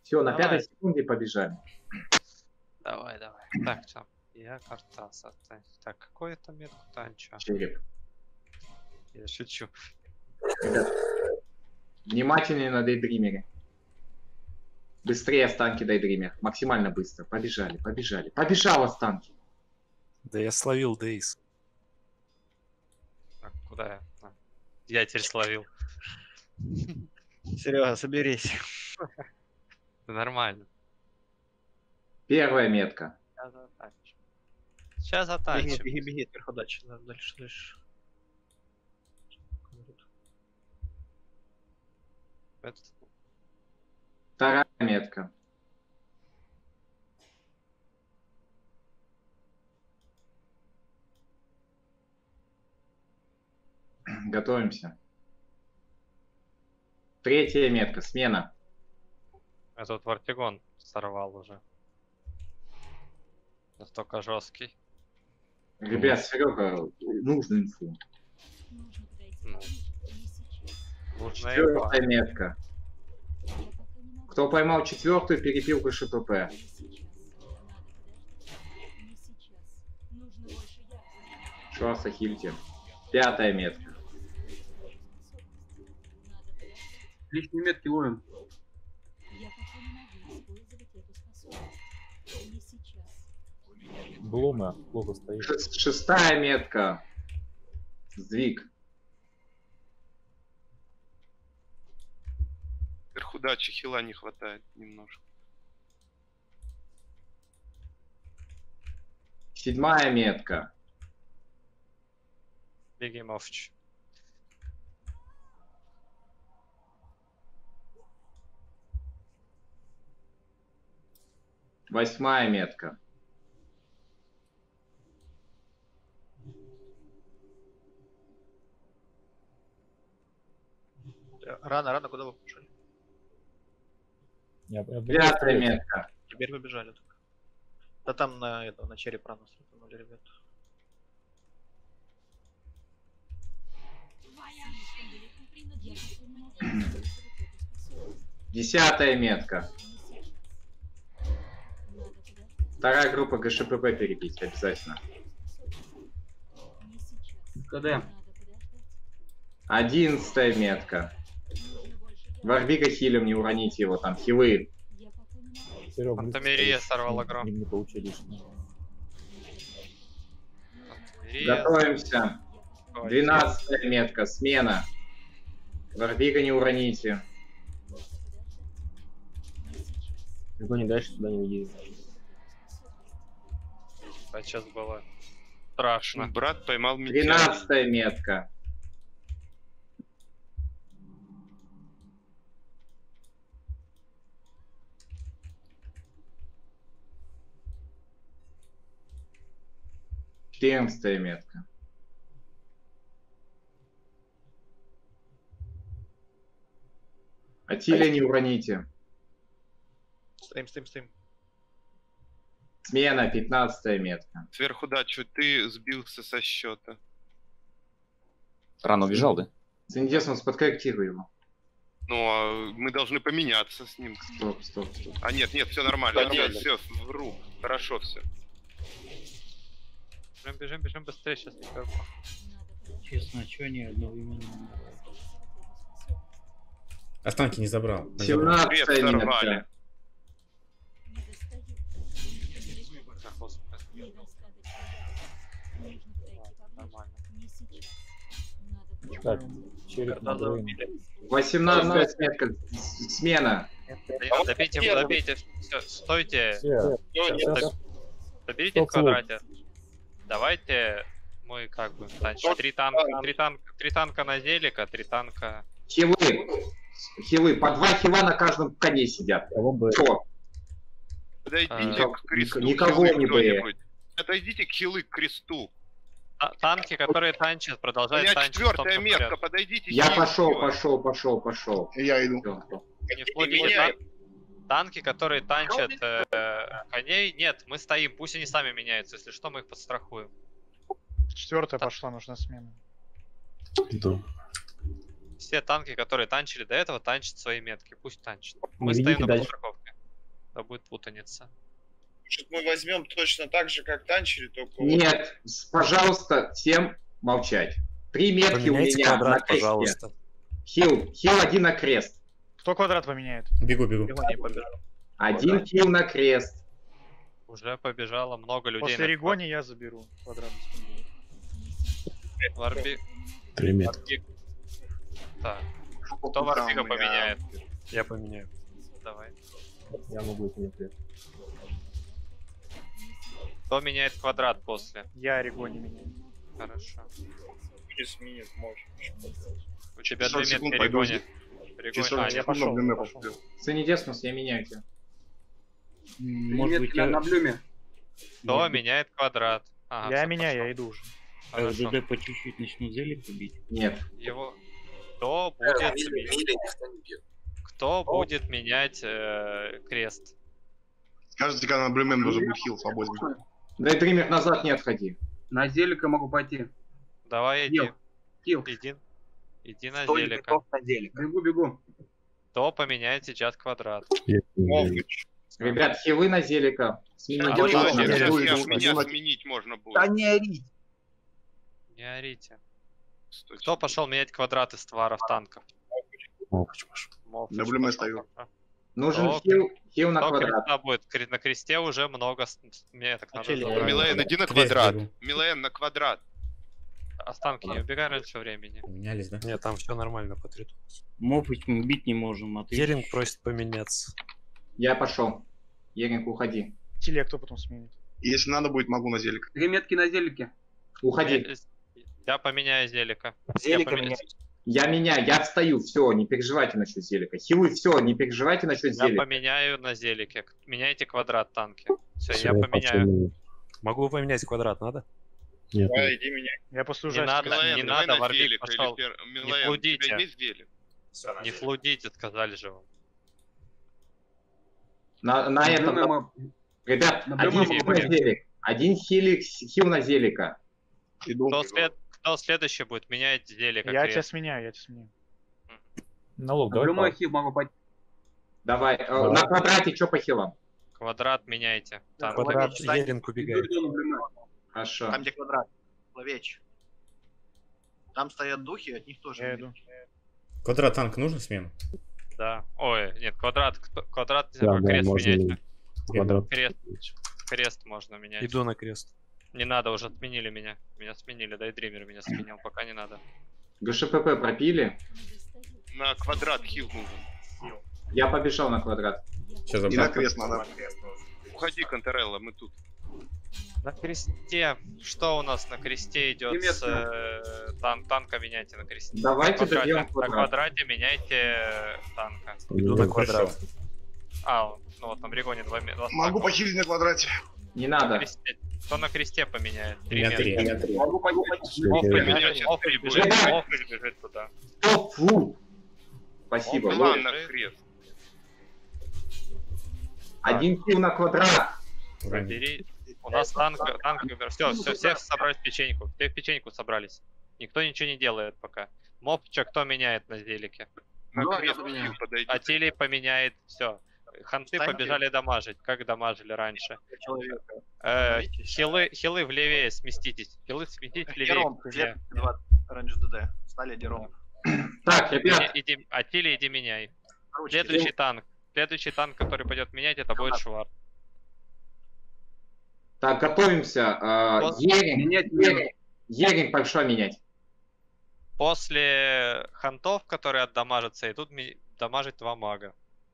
Все, на Давай. 5 секунде побежали. Давай, давай. Так, все. Я картаса. Так, какой это метку танча? Череп. Я шучу. Ребят, внимательнее на дейдримере. Быстрее останки дейдример. Максимально быстро. Побежали, побежали. Побежал останки. Да я словил Дейс. Так, куда я? Я теперь словил. Серега, соберись. Нормально. Первая метка. Сейчас затанчим. Сейчас Беги, затанчим. беги, беги, вверху дальше, дальше, дальше. Вторая метка. Готовимся. Третья метка. Смена. Этот Вартигон сорвал уже. Настолько жесткий. Ребят, Серега, нужно инфу. Ну, нужна Четвертая инфа. метка. Кто поймал четвертую, перепилку ШПП. Шоса хильте. Пятая метка. Лишние метки ловим. Блума плохо стоит. Шестая метка. Сдвиг. Вверху дачи хила не хватает немножко. Седьмая метка. Беги, Мовч. Восьмая метка. Рано, рано, куда вы побежали? Девятая метка. Теперь побежали. Да там на череп рано стрельнули, ребят. Десятая метка. Вторая группа ГШПП перебить обязательно. КД. 11 метка. Варбика хилем, не уроните его, там хилы. Серега, Антамерия сорвала гро. Не получи лишнего. Готовимся. 12 метка, смена. Варбика не уроните. Никто не дальше туда не уйди. А сейчас было страшно. Брат поймал меня. 13 метка. Четырнадцатая метка. Атилия не уроните. Стоим, стоим, стоим. Смена, 15 метка. Сверху дачу ты сбился со счета. Рано убежал, да? Синдесмус, подкорректируй его. Ну, а мы должны поменяться с ним. Стоп, стоп, стоп. А нет, нет, все нормально. Все, вру. Хорошо все. Бежим, бежим, бежим быстрее, сейчас не пойму. Честно, а чё они одновременно? Останки не забрал. 17 Привет, метка. сорвали. Нормально. Так, череп Когда на Брейн. заубили. 18 метка. Смена. Добейте, добейте. Все, стойте. Все, сейчас. Доберите в Стоп, квадрате. Давайте мы как бы танчим. Три танка на зелика, 3 танка. Хилы. Хилы. По 2 хила на каждом коне сидят. Кого бы... Всё. Подойдите к кресту. никого хилы не кто-нибудь. Подойдите к хилы к кресту. Танки, которые танчат, У продолжают меня танчить. четвертая метка, подойдите. Я хилы пошел, сделать. пошел. Я иду. Всё. Не входите танки, которые танчат коней. Нет, мы стоим, пусть они сами меняются. Если что, мы их подстрахуем. Четвертая пошла, нужна смена. Иду. Все танки, которые танчили до этого, танчат свои метки. Пусть танчат. Мы Не стоим видите на дальше. подстраховке. Да будет путаница. Может, мы возьмем точно так же, как танчили, только... Нет, пожалуйста, всем молчать. 3 метки у Поменяйте меня на квадрат, кресте. пожалуйста. Хил 1 на крест. Кто квадрат поменяет? Бегу, бегу. Регоний побежал. 1 хил на крест. Уже побежало много людей. После Регони я заберу квадрат. Варби... 3 метра. Варби- Так. Кто Варбига поменяет? Я поменяю. Давай. Я могу это не ответить. Кто меняет квадрат после? Я Регони меняю. Хорошо. Не сменит, может. У тебя 2 60 секунд метки пойду. Регони. Часов я пошел. Санидесмус, я меняю тебя. Может быть, на блюме. Кто меняет квадрат? Ага, Я всё, меняю, пошел. я иду уже. Хорошо. РДД по чуть-чуть начнут зелик бить. Нет. Его... Кто будет... Кто будет менять крест? Скажите, когда на блюмен должен быть хил свободный. Дай Дример назад не отходи. На зелика могу пойти. Давай иди. Хил. Иди на зелика. Бегу. Кто поменяет сейчас квадрат? Ребят, хилы на зелика. Смените А, хил вот на сейчас крест. Меня сменить можно будет. не ори. Не орите. Кто пошел менять квадрат из тваров танков? Мовчмаш. Мовчич На блюме пошел, стою. хорошо. Нужен Кто- хил на Кто квадрат. креста будет? На кресте уже много меток надо Начали. забрать. Милен, иди на Крест квадрат. беру. Милен, на квадрат. Останки не убегай раньше времени. Поменялись, да? Нет, там все нормально по 3. Мопыч мы бить не можем, а ты... Еринг просит поменяться. Я пошел. Еринг, уходи. Теле кто потом сменит? Если надо будет, могу на зелик. 3 метки на зелике. Уходи. Я поменяю зелика. Зелика Я поменяю- меняй. Я меняю, я отстаю, все, не переживайте насчет зелика. Хилы, все, не переживайте насчет Я зелика. поменяю на зелике. Меняйте квадрат танки. Все, Всё, я поменяю. Могу поменять квадрат, надо? Нет, Да, иди меня. Я после Не ужастика. надо, Милен, не давай надо, на Варвик зелик. пошел. Милен, у флудите. тебя есть зелик? Не флудите, сказали же вам. На этом, ребят, на один прямом хил могу. на зелик. Один хил на зелика. Иду. Кто следующий будет менять зелика? Я крест? тебя сменяю. налог, давай. Павел. хил могу пойти. Давай, на квадрате что по хилам? Квадрат меняйте. Танк. Квадрат, Ловечь, Тань. Еринг убегает. Хорошо. Там, где квадрат. Ловечь. Там стоят духи, от них тоже. Я бить. иду. Квадрат танк нужно смену? Да. Ой, нет, квадрат, Да, крест можно менять. квадрат. Крест можно менять. Иду на крест. Не надо, уже отменили меня. Меня сменили, да и Дример меня сменил, пока не надо. ГШПП пропили. На квадрат хил нужен. Я побежал на квадрат. Сейчас И на забрал. крест надо. Уходи, Конторелло, мы тут. На кресте. Что у нас на кресте идет с танка меняйте на кресте. Давайте на квадрате, добьем на квадрат. квадрате меняйте танка. Иду на квадрат. Хорошо. Ну вот там Регоне 2 Могу похилить на квадрате. Не на надо. кресте. Кто на кресте поменяет? Меня 3. Мов Поменять бежит, Ребят! Мов бежит туда. О, фу. Спасибо. Мов План на бежит. крест. Один хил на квадрат. Бери. У нас танк. Все собрались в печеньку. Все в печеньку собрались. Никто ничего не делает пока. Мопча кто меняет на зелике? На крест хил подойди. Атилий поменяет все. Ханты Встаньте. побежали дамажить, как дамажили раньше. Человека. Хилы влевее сместитесь. Хилы сместитесь влевее. Дером, след 2 ранж ДД. Стали дером. Так, ребят, Атилий, иди меняй. Следующий танк, который пойдет менять, это будет Шварц. так, готовимся. Еринг пошел менять. После хантов, которые отдамажатся, идут дамажить 2 мага.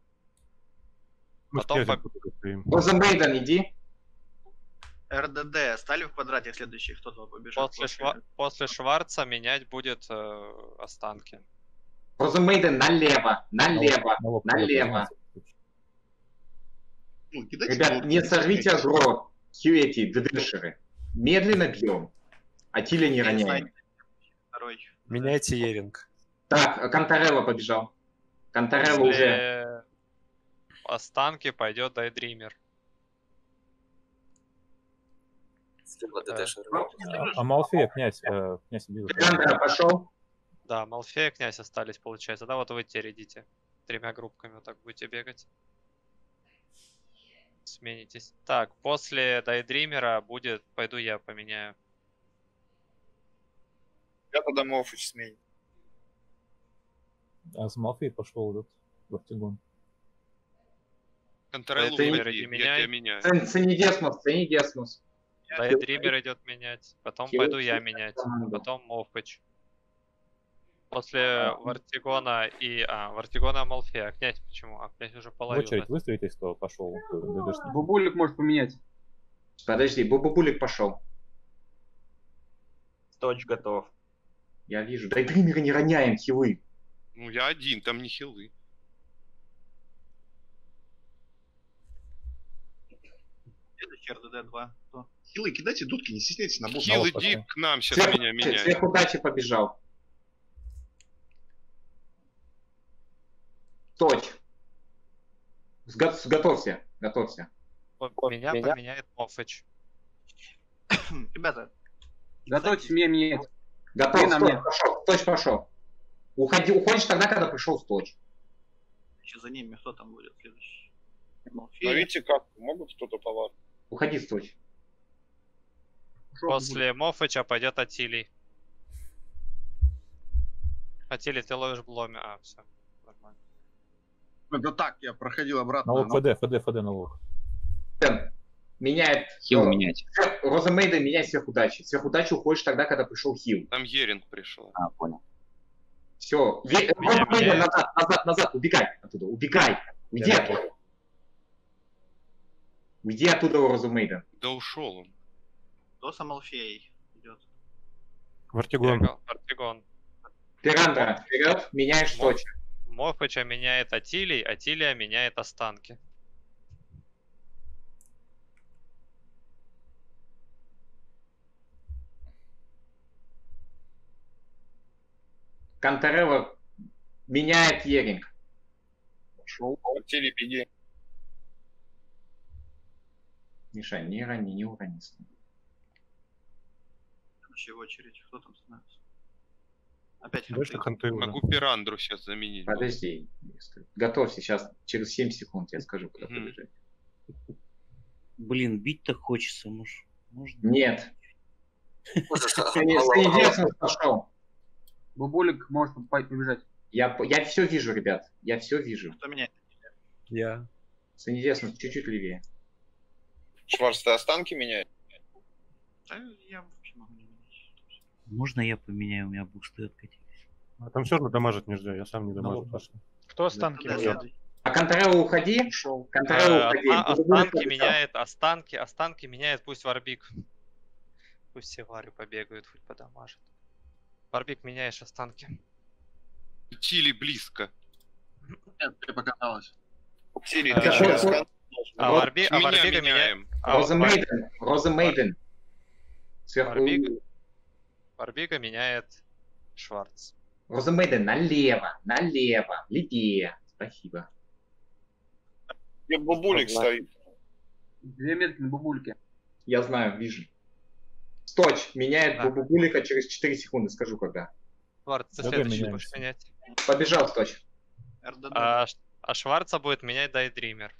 Потом Розенбейден, иди. РДД. Стали в квадрате следующий. Кто-то побежал. после Шварца менять будет останки. Розенбейден налево. Налево. Ну, кидайте Ребят, блок. не сорвите агро. Эти ДДшеры. Медленно бьем. Атиля не роняем. Второй. Меняйте Еринг. Так, Конторелло побежал. Конторелло уже. После останки пойдет Дайдример. А Малфея, князь убил. Леандра пошел. Да, Малфея, князь остались, получается. Да, вот вы теперь идите. 3 группками вот так будете бегать. Сменитесь. Так, после Дайдримера будет... Пойду я поменяю. Я тогда Мофыч сменю. А с Малфей пошел этот Вартигон. Контролу Ты уходи, не я меняй. тебя меняю. Ценидесмос. Дайдример идет менять. Потом Хил. пойду я менять. Потом Мовпыч. После Вартигона и... Вартигона Малфея. Князь почему? Князь уже В половил. очередь выстроитесь, кто пошел ДДшник. Бубулик может поменять. Подожди, Бубулик пошел. Сточ готов. Я вижу. Дайдримера не роняем, хилы. Ну я один, там не хилы. Следующий РДД-2. Кто? Хилы кидайте дудки, не стесняйтесь на босса. Хил, Малфа, иди да. к нам, сейчас меня меняют. Сверхудачи побежал. Точь. Готовься. Меня поменяет Мовпыч. Ребята, Готовьтесь меня менять. Готов, Ты на мне. Точь пошел. Уходишь тогда, когда пришел Сточ. еще за ними кто там будет следующий? Ну видите как, могут кто-то повар. Уходи, Сточ. После Мофыча пойдет Атилий. Атилий, ты ловишь бломе. Все. Нормально. Это так, я проходил обратно. Налог ФД налог. Меняет. Хил менять. Розамейда меняет сверхудачи. Сверхудачи уходишь тогда, когда пришел хил. Там Еринг пришел. Понял. Все. Назад. Убегай оттуда. Убегай. Уйди оттуда. Уйди оттуда, Розамейда. Да ушел он. Кто с Амалфеей идет? Вартигон. Вартигон. Пирандра, вперед, меняешь Сточ. Мофыча меняет Атилий, Атилия меняет Останки. Канторелло меняет Еринг. Телебеги. Миша, не урони. Следующий в очередь. Кто там становится? Опять Дальше ханты. ханты уже. Могу Пирандру сейчас заменить. Подожди. Готовься, сейчас через 7 секунд я скажу, куда Мгм. побежать. Блин, бить-то хочется, может. Можно? Нет. Сенедесмос пошел. Бубулик может побежать. Я все вижу, ребят. Я все вижу. Кто меняет? Я. Сенедесмос чуть-чуть левее. Шварц, ты останки меняешь? Да, я вообще могу не менять. Можно я поменяю, у меня бусты откатились. А там все равно дамажить нельзя, я сам не дамажу. Налог пошел. Кто останки Да, меняет? следующий. А Контрелло уходи. Контрелло уходи. Останки меняет, пусть Варбик. Пусть все Варю побегают, хоть подамажат. Варбик, меняешь Останки. Тили близко. Ты показалось. Тили, А, ты что- сейчас А Варбика меняет. меняем. Розамейден. Сверху. Варбика меняет Шварц. Розамейден налево. Левее. Спасибо. Где бабулик стоит? 2 метки на бубульке. Я знаю, вижу. Сточ меняет Да. Бубулика через 4 секунды, скажу когда. Шварц, ты Да, следующий меняемся. будешь менять. Побежал Сточ. РДД. А Шварца будет менять Дайдример.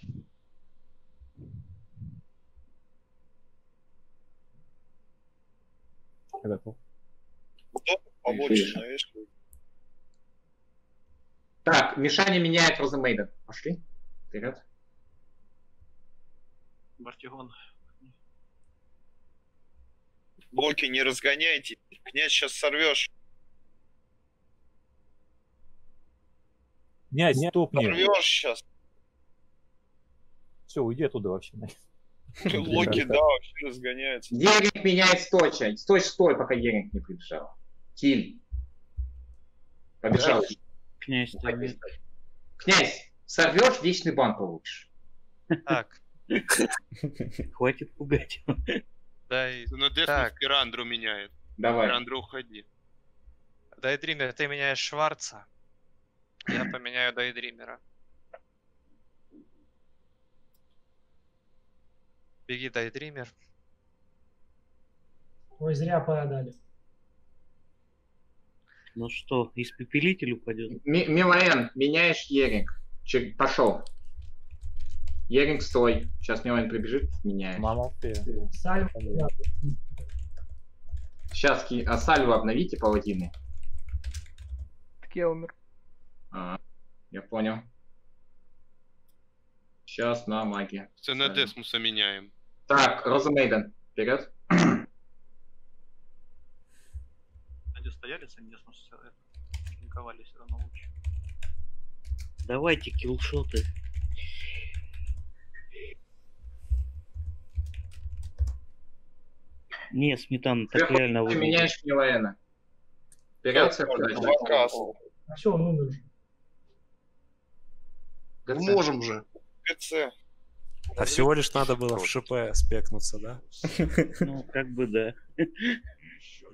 Я готов. Побольше, знаешь. Так, Мишаня меняет Розамейден. Пошли. Вперед. Бартигон. Блоки не разгоняйте. Князь сейчас сорвешь. Князь, стопни. Сорвешь сейчас. Все, уйди оттуда вообще. Блоки, да, вообще разгоняются. Еринг меняет Сточа. Сточ, стой, пока Еринг не прибежал. Киль. Побежал. Князь, ты Князь, сорвешь, вечный бан получишь. Так, хватит пугать. дай... На Дефнус Так. Пирандру меняет. Давай. Пирандру уходи. Дайдример, ты меняешь Шварца. Я поменяю Дайдримера. Беги, Дайдример. Ой, зря подали. Ну что, испепелитель упадет? Милаэн, меняешь Еринг. Пошел. Еринг, стой. Сейчас Милан прибежит, меняешь. Мама успею. Сейчас Сальву обновите, паладины. Так я умер. Я понял. Сейчас на магии. С НД смуса меняем. Так, Роза Мейден, вперед. Где стояли, сами линковали все равно лучше. Давайте киллшоты. Не, Сметана, так реально Ты выглядит. меняешь Милаэна. Вперед, Все, Все, он умер уже. Мы можем же. ГЦ. А всего лишь надо было в ШП спекнуться, да? Ну, как бы да.